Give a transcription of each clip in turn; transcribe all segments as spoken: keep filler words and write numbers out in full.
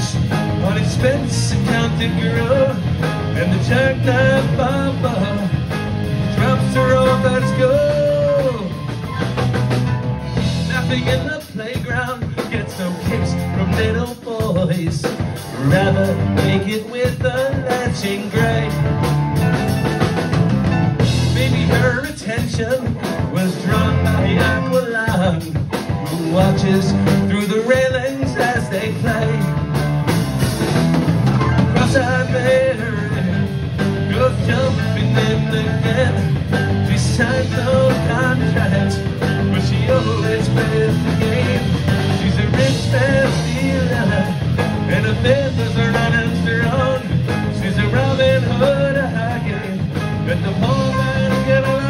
village on expense accounted girl, and the jackknife papa drops her off at school. Laughing in the playground gets no kicks from little boys, rather make it with a latching gray. Maybe her attention was drawn by Aqualung, who watches through the railings as they play. Cross-eyed Mary goes jumping in again. She signed no contract, but she always plays the game. She's a rich fancy dealer, and her business are running strong. She's a Robin Hood again, but the poor man get along.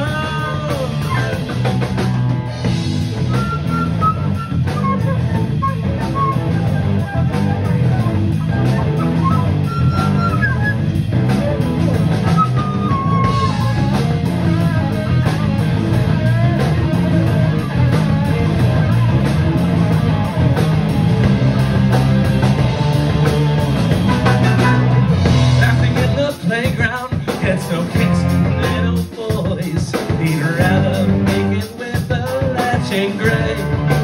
So kicks little boys, he'd rather make it with a latching gray.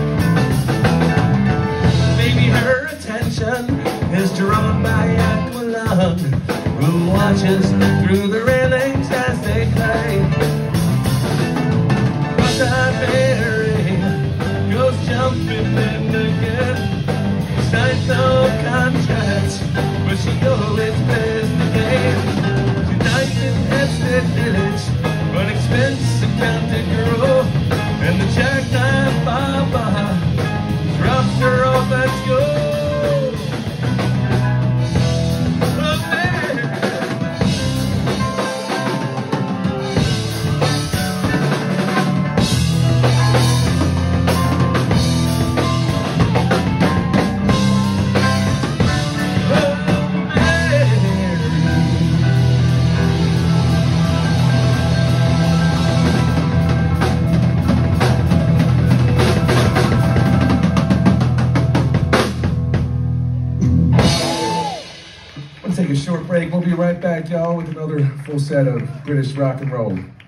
Maybe her attention is drawn by Aqualung, who watches through the railings as they play. Cross-eyed Mary goes jumping in again. Signs no contracts, but she always plays the game. In Hempstead village, on expense accounted girl, and the jackknife papa drops her off at school. Oh, man. Take a short break. We'll be right back, y'all, with another full set of British rock and roll.